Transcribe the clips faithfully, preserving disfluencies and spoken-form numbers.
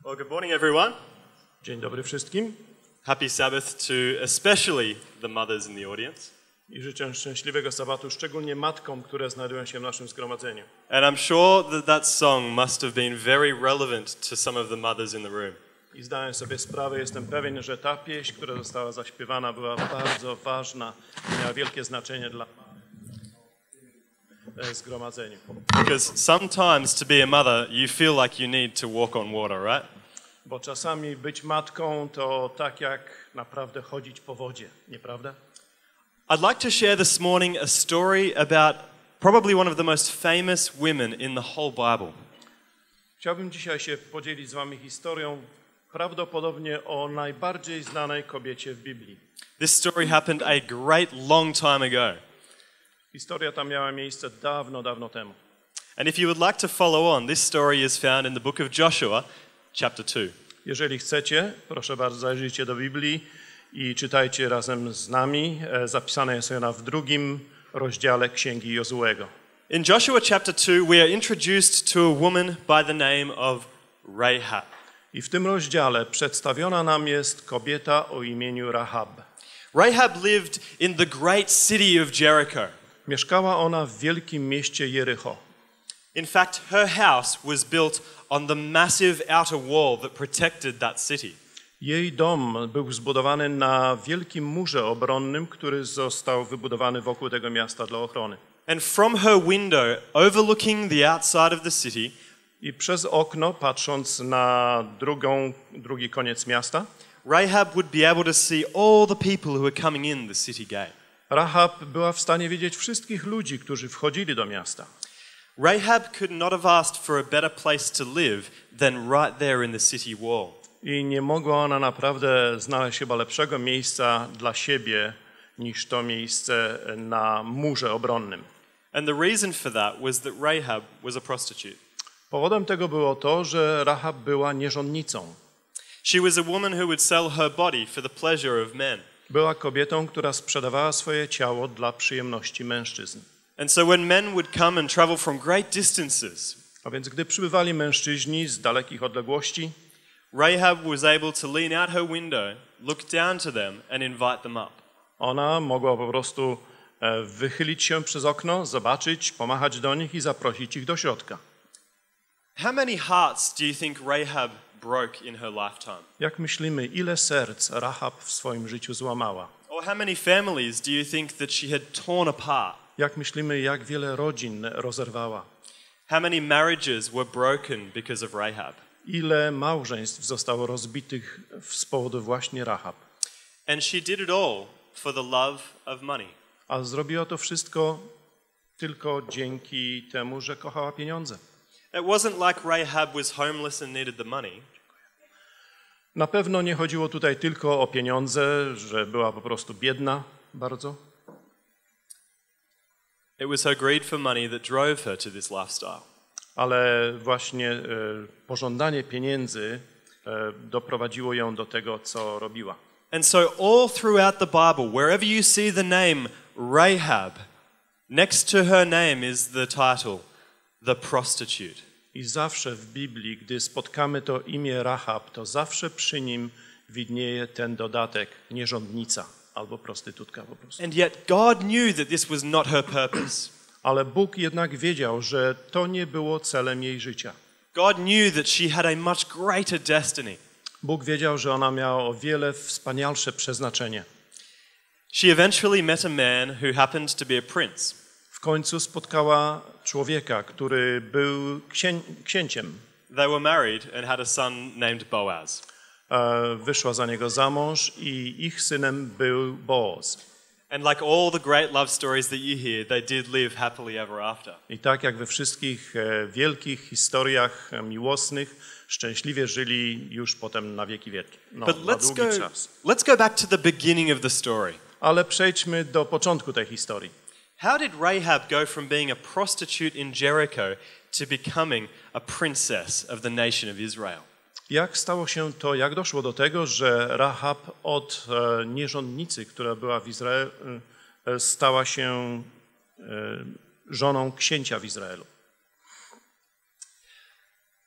Well, good morning, everyone. Dzień dobry wszystkim Happy Sabbath to especially the mothers in the audience. i życzę szczęśliwego sabatu, szczególnie matkom, które znajdują się w naszym zgromadzeniu. And I'm sure that that song must have been very relevant to some of the mothers in the room. I zdałem sobie sprawę, jestem pewien, że ta pieśń, która została zaśpiewana, była bardzo ważna, miała wielkie znaczenie dla e, zgromadzenia. Because sometimes to be a mother, you feel like you need to walk on water, right? Bo czasami być matką to tak jak naprawdę chodzić po wodzie, nieprawda? I'd like to share this morning a story about probably one of the most famous women in the whole Bible. Chciałbym dzisiaj się podzielić z wami historią prawdopodobnie o najbardziej znanej kobiecie w Biblii. This story happened a great long time ago. Historia ta miała miejsce dawno, dawno temu. And if you would like to follow on, this story is found in the book of Joshua, chapter two. Jeżeli chcecie, proszę bardzo, zajrzyjcie do Biblii i czytajcie razem z nami. Zapisane jest ona w drugim rozdziale Księgi Jozuego. In Joshua chapter two, we are introduced to a woman by the name of Rahab. I w tym rozdziale przedstawiona nam jest kobieta o imieniu Rahab. Rahab lived in the great city of Jericho. Mieszkała ona w wielkim mieście Jericho. In fact, her house was built on the massive outer wall that protected that city. Jej dom był zbudowany na wielkim murze obronnym, który został wybudowany wokół tego miasta dla ochrony. And from her window, overlooking the outside of the city, I przez okno, patrząc na drugą, drugi koniec miasta, Rahab would be able to see all the people who were coming in the city gate. Rahab była w stanie widzieć wszystkich ludzi, którzy wchodzili do miasta. Rahab could not have asked for a better place to live than right there in the city wall. I nie mogła ona naprawdę znaleźć chyba lepszego miejsca dla siebie niż to miejsce na murze obronnym. And the reason for that was that Rahab was a prostitute. Powodem tego było to, że Rahab była nierządnicą. She was a woman who would sell her body for the pleasure of men. Była kobietą, która sprzedawała swoje ciało dla przyjemności mężczyzn. And so when men would come and travel from great distances, A więc gdy przybywali mężczyźni z dalekich odległości, Rahab was able to lean out her window, look down to them and invite them up. ona mogła po prostu e, wychylić się przez okno, zobaczyć, pomachać do nich i zaprosić ich do środka. How many hearts do you think Rahab broke in her lifetime? Jak myślimy, ile serc Rahab w swoim życiu złamała? Or how many families do you think that she had torn apart? Jak myślimy, jak wiele rodzin rozerwała? How many marriages were broken because of Rahab? Ile małżeństw zostało rozbitych z powodu właśnie Rahab? And she did it all for the love of money. A zrobiła to wszystko tylko dzięki temu, że kochała pieniądze. It wasn't like Rahab was homeless and needed the money. Na pewno nie chodziło tutaj tylko o pieniądze, że była po prostu biedna bardzo. It was her greed for money that drove her to this lifestyle. Ale właśnie e, pożądanie pieniędzy e, doprowadziło ją do tego, co robiła. And so all throughout the Bible, wherever you see the name Rahab, next to her name is the title, the prostitute. I zawsze w Biblii, gdy spotkamy to imię Rahab, to zawsze przy nim widnieje ten dodatek nierządnica albo prostytutka po prostu. And yet God knew that this was not her purpose. Ale Bóg jednak wiedział, że to nie było celem jej życia. God knew that she had a much greater destiny. Bóg wiedział, że ona miała o wiele wspanialsze przeznaczenie. She eventually met a man who happened to be a prince. W końcu spotkała człowieka, który był księ księciem. They were married and had a son named Boaz. E, wyszła za niego za mąż i ich synem był Boaz. And like all the great love stories that you hear, they did live happily ever after. I tak jak we wszystkich e, wielkich historiach e, miłosnych, szczęśliwie żyli już potem na wieki wieki. No, But na let's długi go, czas. let's go back to the beginning of the story. Ale przejdźmy do początku tej historii. How did Rahab go from being a prostitute in Jericho to becoming a princess of the nation of Israel? Jak stało się to, jak doszło do tego, że Rahab od e, nierządnicy, która była w Izraelu, e, stała się e, żoną księcia w Izraelu?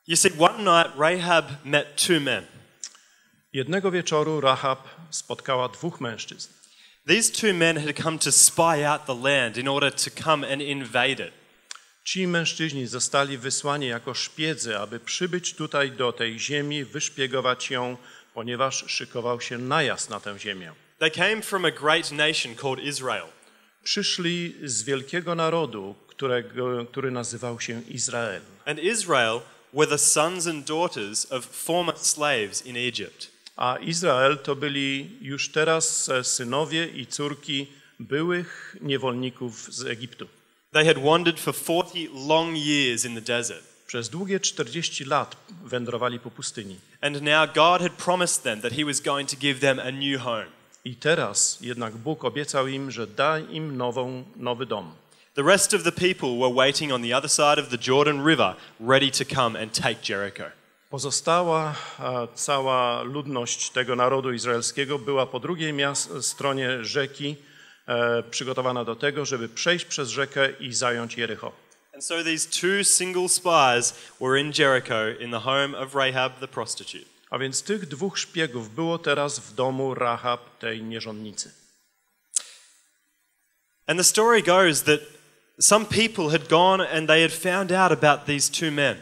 You see, one night Rahab met two men. Jednego wieczoru Rahab spotkała dwóch mężczyzn. These two men had come to spy out the land in order to come and invade it. Ci mężczyźni zostali wysłani jako szpiedzy, aby przybyć tutaj do tej ziemi, wyszpiegować ją, ponieważ szykował się najazd na tę ziemię. They came from a great nation called Israel. Przyszli z wielkiego narodu, którego, który nazywał się Izrael. And Israel were the sons and daughters of former slaves in Egypt. A Izrael to byli już teraz synowie i córki byłych niewolników z Egiptu. They had wandered for forty long years in the desert. Przez długie czterdzieści lat wędrowali po pustyni. And now God had promised them that he was going to give them a new home. I teraz jednak Bóg obiecał im, że da im nową, nowy dom. The rest of the people were waiting on the other side of the Jordan River, ready to come and take Jericho. Pozostała a, cała ludność tego narodu izraelskiego była po drugiej mias- stronie rzeki, e, przygotowana do tego, żeby przejść przez rzekę i zająć Jericho. And so these two single spies were in Jericho in the home of Rahab the prostitute. A więc tych dwóch szpiegów było teraz w domu Rahab, tej nierządnicy. And the story goes that some people had gone and they had found out about these two men.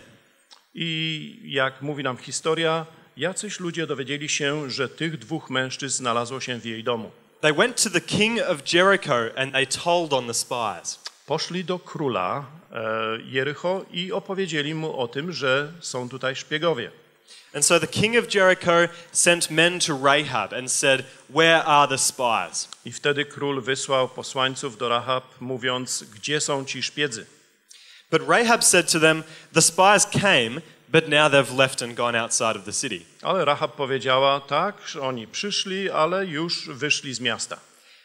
I jak mówi nam historia, jacyś ludzie dowiedzieli się, że tych dwóch mężczyzn znalazło się w jej domu. They went to the king of Jericho and they told on the spies. Poszli do króla e, Jericho i opowiedzieli mu o tym, że są tutaj szpiegowie. And so the king of Jericho sent men to Rahab and said, "Where are the spies?" I wtedy król wysłał posłańców do Rahab, mówiąc, gdzie są ci szpiedzy? But Rahab said to them, "The spies came, but now they've left and gone outside of the city." Ale Rahab powiedziała, tak, oni przyszli, ale już wyszli z miasta.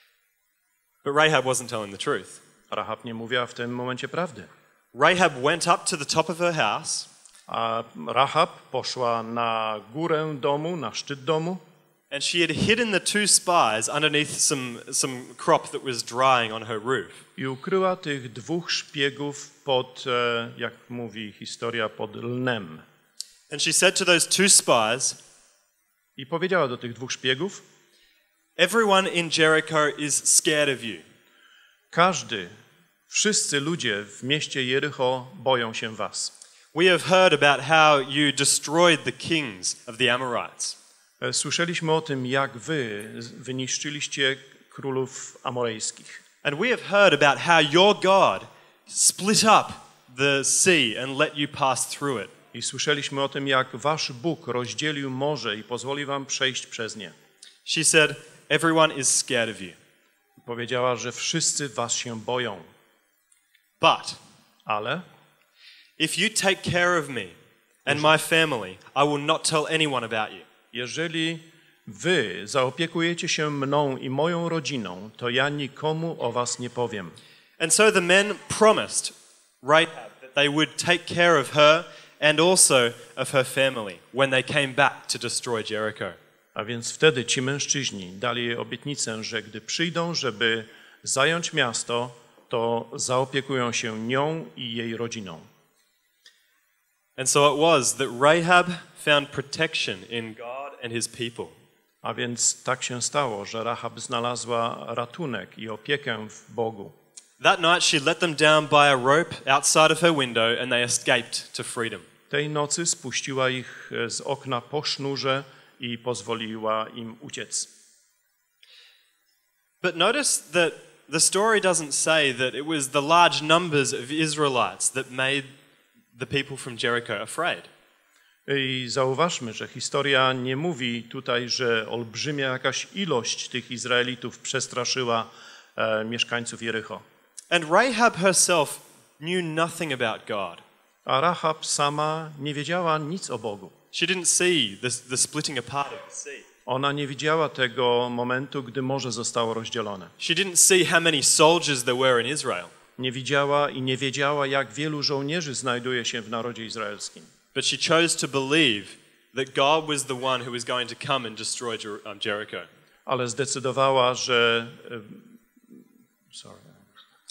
But Rahab wasn't telling the truth. Rahab nie mówiła w tym momencie prawdy. Rahab went up to the top of her house, A Rahab poszła na górę domu, na szczyt domu and she had hidden the two spies underneath some, some crop that was drying on her roof. i ukryła tych dwóch szpiegów pod, e, jak mówi historia, pod lnem. And she said to those two spies, I powiedziała do tych dwóch szpiegów, "Everyone in Jericho is scared of you. każdy, wszyscy ludzie w mieście Jericho boją się was. We have heard about how you destroyed the kings of the Amorites. E, Słyszeliśmy o tym, jak wy wyniszczyliście królów amorejskich. And we have heard about how your God split up the sea and let you pass through it." I słyszeliśmy o tym, jak wasz Bóg rozdzielił morze i pozwolił wam przejść przez nie. She said, "Everyone is scared of you. Powiedziała, że wszyscy was się boją. But Ale if you take care of me and my family, I will not tell anyone about you." jeżeli wy zaopiekujecie się mną i moją rodziną, to ja nikomu o was nie powiem. And so the men promised Rahab that they would take care of her and also of her family when they came back to destroy Jericho. A więc wtedy ci mężczyźni dali jej obietnicę, że gdy przyjdą, żeby zająć miasto, to zaopiekują się nią i jej rodziną. And so it was that Rahab found protection in God and his people. A więc tak się stało, że Rahab znalazła ratunek i opiekę w Bogu. That night she let them down by a rope outside of her window and they escaped to freedom. Tej nocy spuściła ich z okna po sznurze i pozwoliła im uciec. But notice that the story doesn't say that it was the large numbers of Israelites that made the people from Jericho afraid. I zauważmy, że historia nie mówi tutaj, że olbrzymia jakaś ilość tych Izraelitów przestraszyła e, mieszkańców Jericho. And Rahab herself knew nothing about God. A Rahab sama nie wiedziała nic o Bogu. She didn't see the, the splitting apart of the sea. Ona nie widziała tego momentu, gdy morze zostało rozdzielone. She didn't see how many soldiers there were in Israel. Nie widziała i nie wiedziała, jak wielu żołnierzy znajduje się w narodzie izraelskim. But she chose to believe that God was the one who was going to come and destroy Jer- um, Jericho. Ale zdecydowała, że... e, Sorry.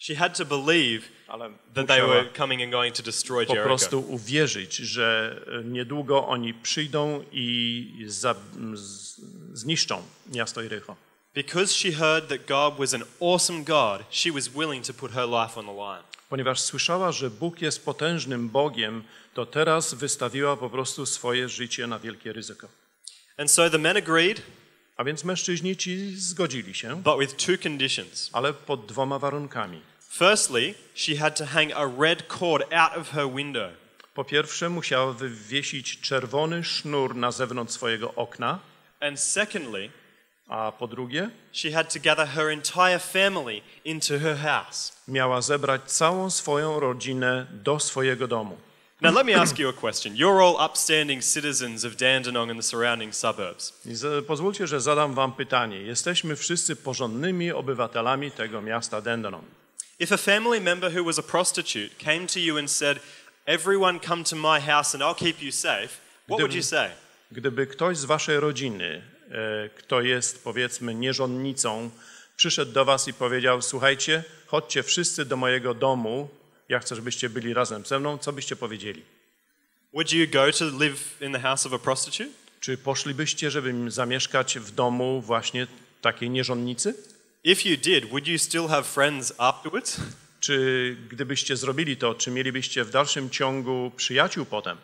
She had to believe ale that they musiała were coming and going to destroy po Jericho. prostu uwierzyć, że niedługo oni przyjdą i za, z, zniszczą miasto Jericho. Because she heard that God was an awesome God, she was willing to put her life on the line. Ponieważ słyszała, że Bóg jest potężnym Bogiem, to teraz wystawiła po prostu swoje życie na wielkie ryzyko. And so the men agreed, A więc mężczyźni ci zgodzili się, but with two conditions. ale pod dwoma warunkami. Firstly, she had to hang a red cord out of her window. Po pierwsze, musiała wywiesić czerwony sznur na zewnątrz swojego okna, And secondly, a po drugie, she had to gather her entire family into her house. miała zebrać całą swoją rodzinę do swojego domu. Now let me ask you a question. You're all upstanding citizens of Dandenong and the surrounding suburbs. I z, pozwólcie, że zadam wam pytanie. Jesteśmy wszyscy porządnymi obywatelami tego miasta Dandenong. If a family member who was a prostitute came to you and said, "Everyone come to my house and I'll keep you safe," what would you say? Gdyby ktoś z waszej rodziny, e, kto jest powiedzmy nierządnicą, przyszedł do was i powiedział: słuchajcie, chodźcie wszyscy do mojego domu, ja chcę, żebyście byli razem ze mną, co byście powiedzieli? Would you go to live in the house of a prostitute? Czy poszlibyście, żeby zamieszkać w domu właśnie takiej nierządnicy? If you did, would you still have friends afterwards? Czy gdybyście zrobili to, czy mielibyście w dalszym ciągu przyjaciół potem?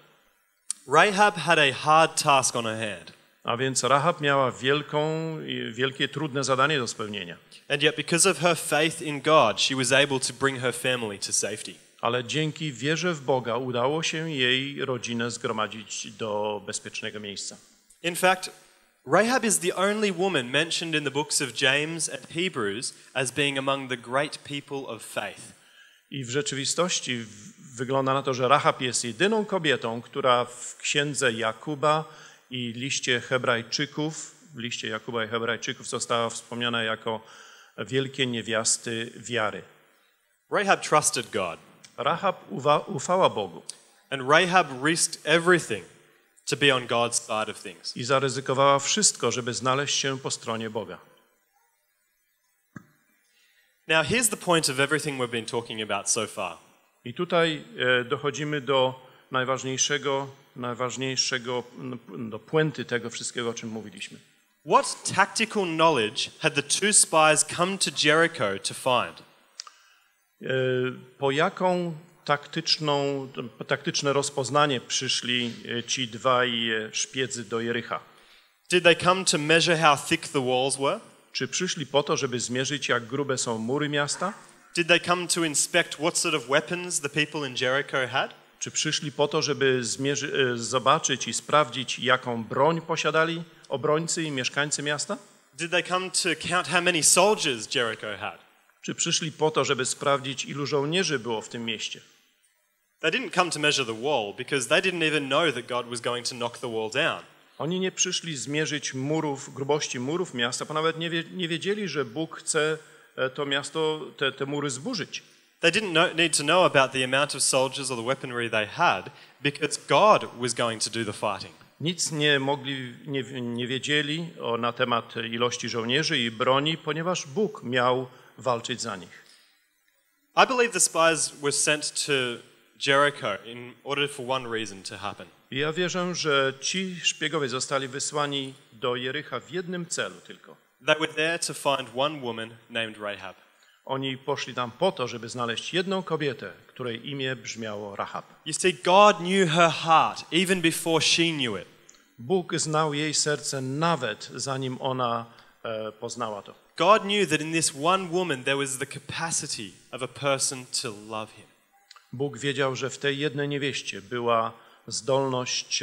Rahab had a hard task on her hand. A więc Rahab miała wielką, wielkie, trudne zadanie do spełnienia. And yet because of her faith in God, she was able to bring her family to safety. Ale dzięki wierze w Boga udało się jej rodzinę zgromadzić do bezpiecznego miejsca. In fact, Rahab is the only woman mentioned in the books of James and Hebrews as being among the great people of faith. I w rzeczywistości w- wygląda na to, że Rahab jest jedyną kobietą, która w księdze Jakuba i liście Hebrajczyków, w liście Jakuba i Hebrajczyków została wspomniana jako wielkie niewiasty wiary. Rahab trusted God, Rahab uwa- ufała Bogu and Rahab risked everything to be on God's side of things. i zaryzykowała wszystko, żeby znaleźć się po stronie Boga. Now, here's the point of everything we've been talking about so far. I tutaj e, dochodzimy do najważniejszego, najważniejszego, do puenty tego wszystkiego, o czym mówiliśmy. What tactical knowledge had the two spies come to Jericho to find? E, Po jaką taktyczną, taktyczne rozpoznanie przyszli e, ci dwaj e, szpiedzy do Jericha? Did they come to measure how thick the walls were? Czy przyszli po to, żeby zmierzyć, jak grube są mury miasta? Did they come to inspect what sort of weapons the people in Jericho had? Czy przyszli po to, żeby zmierzy, e, zobaczyć i sprawdzić, jaką broń posiadali obrońcy i mieszkańcy miasta? Did they come to count how many soldiers Jericho had? Czy przyszli po to, żeby sprawdzić, ilu żołnierzy było w tym mieście? They didn't come to measure the wall because they didn't even know that God was going to knock the wall down. Oni nie przyszli zmierzyć murów, grubości murów miasta, bo nawet nie, wie, nie wiedzieli, że Bóg chce e, to miasto, te, te mury zburzyć. They didn't know, need to know about the amount of soldiers or the weaponry they had because God was going to do the fighting. Nic nie mogli, nie, nie wiedzieli o, na temat ilości żołnierzy i broni, ponieważ Bóg miał walczyć za nich. I believe the spies were sent to Jericho in order for one reason to happen. I ja wierzę, że ci szpiegowie zostali wysłani do Jericha w jednym celu tylko. They were there to find one woman named Rahab. Oni poszli tam po to, żeby znaleźć jedną kobietę, której imię brzmiało Rahab. You see, God knew her heart even before she knew it. Bóg znał jej serce nawet zanim ona e, poznała to. God knew that in this one woman there was the capacity of a person to love him. Bóg wiedział, że w tej jednej niewieście była zdolność e,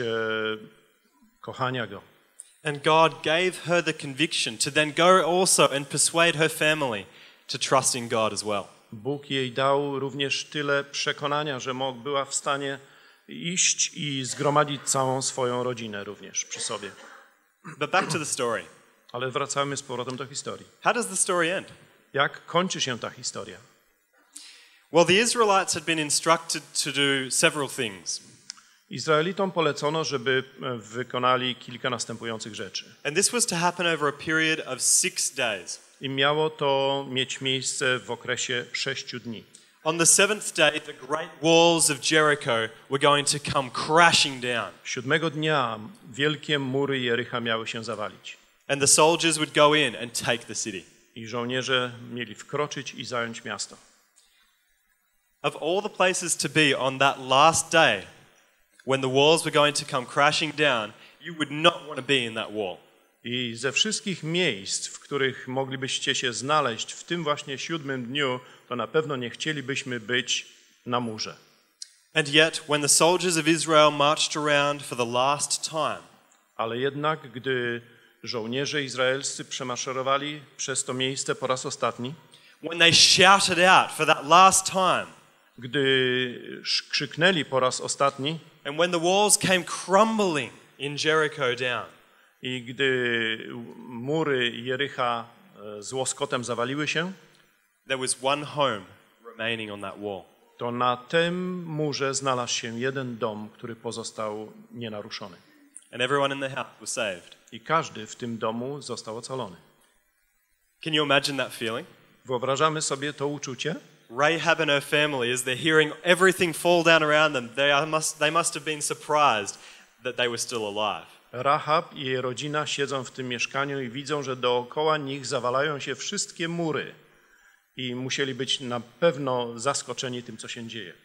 kochania Go. And God gave her the conviction to then go also and persuade her family to trust in God as well. Bóg jej dał również tyle przekonania, że mógł, była w stanie iść i zgromadzić całą swoją rodzinę również przy sobie. But back to the story. Ale wracamy z powrotem do historii. How does the story end? Jak kończy się ta historia? Well, the Israelites had been instructed to do several things. Izraelitom polecono, żeby wykonali kilka następujących rzeczy. And this was to happen over a period of six days. I miało to mieć miejsce w okresie sześciu dni. On the seventh day, the great walls of Jericho were going to come crashing down. Siódmego dnia wielkie mury Jericha miały się zawalić. And the soldiers would go in and take the city. I żołnierze mieli wkroczyć i zająć miasto. Of all the places to be on that last day, when the walls were going to come crashing down, you would not want to be in that wall. I ze wszystkich miejsc, w których moglibyście się znaleźć w tym właśnie siódmym dniu, to na pewno nie chcielibyśmy być na murze. And yet, when the soldiers of Israel marched around for the last time, Ale jednak, gdy żołnierze izraelscy przemaszerowali przez to miejsce po raz ostatni, when they shouted out for that last time, gdy krzyknęli po raz ostatni and when the walls came crumbling in Jericho down, i gdy mury Jericha z łoskotem zawaliły się, there was one home remaining on that wall. to na tym murze znalazł się jeden dom, który pozostał nienaruszony. And everyone in the house was saved. I każdy w tym domu został ocalony. Can you imagine that feeling? Wyobrażamy sobie to uczucie? Rahab and her family, as they're hearing everything fall down around them, they, are must, they must have been surprised that they were still alive. Rahab i jej rodzina siedzą w tym mieszkaniu i widzą, że dookoła nich zawalają się wszystkie mury. I musieli być na pewno zaskoczeni tym, co się dzieje.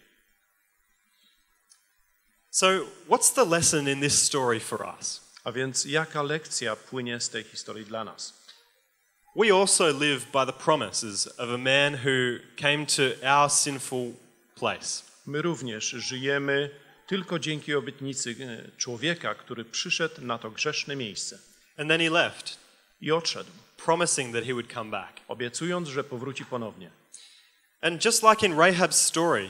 So, what's the lesson in this story for us? A więc jaka lekcja płynie z tej historii dla nas? We also live by the promises of a man who came to our sinful place. My również żyjemy tylko dzięki obietnicy człowieka, który przyszedł na to grzeszne miejsce. And then he left, I odszedł, promising that he would come back. obiecując, że powróci ponownie. And just like in Rahab's story,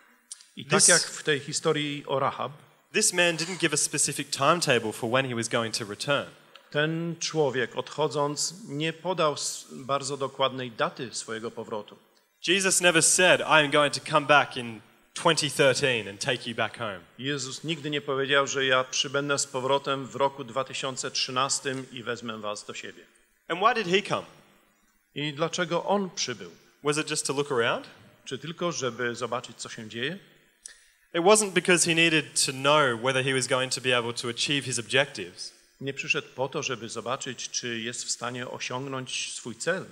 I tak This- jak w tej historii o Rahab, this man didn't give a specific timetable for when he was going to return. ten człowiek odchodząc nie podał s- bardzo dokładnej daty swojego powrotu. Jesus never said, I am going to come back in twenty thirteen and take you back home. Jezus nigdy nie powiedział, że ja przybędę z powrotem w roku dwa tysiące trzynastym i wezmę was do siebie. And why did he come? I dlaczego on przybył? Was it just to look around? Czy tylko, żeby zobaczyć, co się dzieje? It wasn't because he needed to know whether he was going to be able to achieve his objectives. Nie przyszedł po to, żeby zobaczyć, czy jest w stanie osiągnąć swój cel.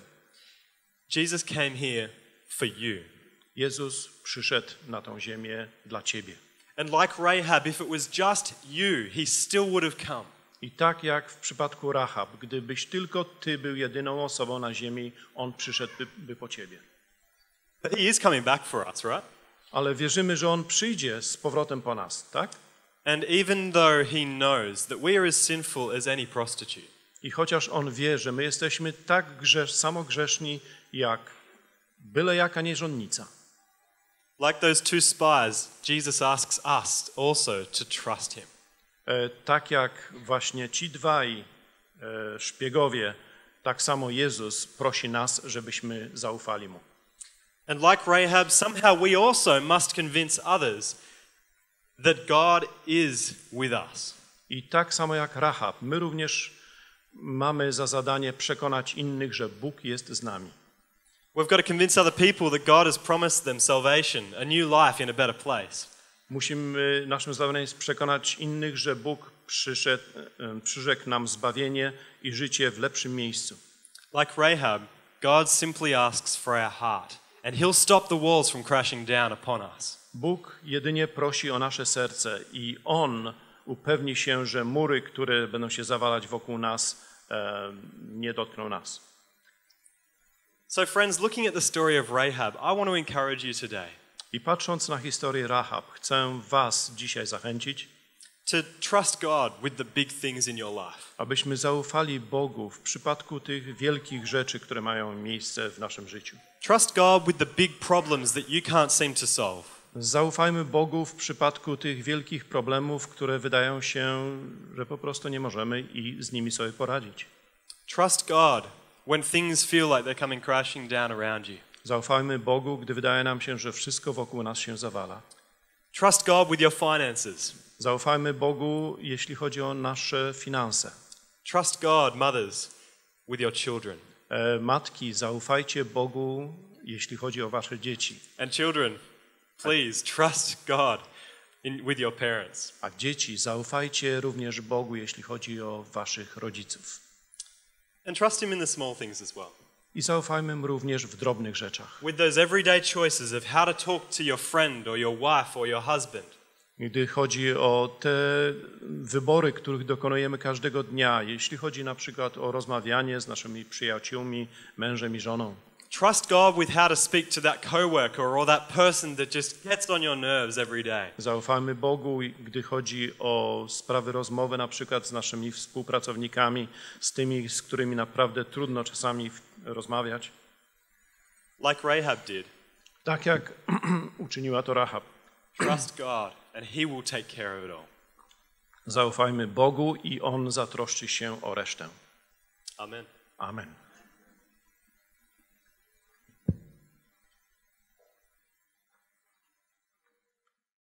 Jesus came here for you. Jezus przyszedł na tą ziemię dla ciebie. And like Rahab, if it was just you, he still would have come. I tak jak w przypadku Rahab, gdybyś tylko ty był jedyną osobą na ziemi, on przyszedłby by po ciebie. But he is coming back for us, right? Ale wierzymy, że on przyjdzie z powrotem po nas, tak? And even though he knows that we are as sinful as any prostitute, I chociaż on wie, że my jesteśmy tak grzesz, samo grzeszni jak byle jaka nierządnica. like those two spies, Jesus asks us also to trust him. E, tak jak właśnie ci dwaj e, szpiegowie, tak samo Jezus prosi nas, żebyśmy zaufali Mu. And like Rahab, somehow we also must convince others that God is with us. I tak samo jak Rahab, my również mamy za zadanie przekonać innych, że Bóg jest z nami. We've got to convince other people that God has promised them salvation, a new life in a better place. Musimy, naszym zadaniem jest przekonać innych, że Bóg przyszedł, e, przyrzekł nam zbawienie i życie w lepszym miejscu. Like Rahab, God simply asks for our heart, and he'll stop the walls from crashing down upon us. Bóg jedynie prosi o nasze serce i On upewni się, że mury, które będą się zawalać wokół nas, e, nie dotkną nas. So friends, looking at the story of Rahab, I want to encourage you today I patrząc na historię Rahab, chcę was dzisiaj zachęcić, to trust God with the big things in your life. abyśmy zaufali Bogu w przypadku tych wielkich rzeczy, które mają miejsce w naszym życiu. Trust God with the big problems that you can't seem to solve. Zaufajmy Bogu w przypadku tych wielkich problemów, które wydają się, że po prostu nie możemy i z nimi sobie poradzić. Trust God when things feel like they're coming crashing down around you. Zaufajmy Bogu, gdy wydaje nam się, że wszystko wokół nas się zawala. Trust God with your finances. Zaufajmy Bogu, jeśli chodzi o nasze finanse. Trust God, mothers, with your children. E, Matki, zaufajcie Bogu, jeśli chodzi o wasze dzieci. And children, please trust God in, with your parents. A dzieci, zaufajcie również Bogu, jeśli chodzi o waszych rodziców. And trust Him in the small things as well. I zaufajmy Mu również w drobnych rzeczach. With those everyday choices of how to talk to your friend or your wife or your husband. Gdy chodzi o te wybory, których dokonujemy każdego dnia, jeśli chodzi na przykład o rozmawianie z naszymi przyjaciółmi, mężem i żoną. Trust God with how to speak to that coworker or that person that just gets on your nerves every day. Zaufajmy Bogu, gdy chodzi o sprawy rozmowy na przykład z naszymi współpracownikami, z tymi, z którymi naprawdę trudno czasami rozmawiać. Like Rahab did. Tak jak uczyniła to Rahab. Trust God and He will take care of it all. Zaufajmy Bogu i On zatroszczy się o resztę. Amen. Amen.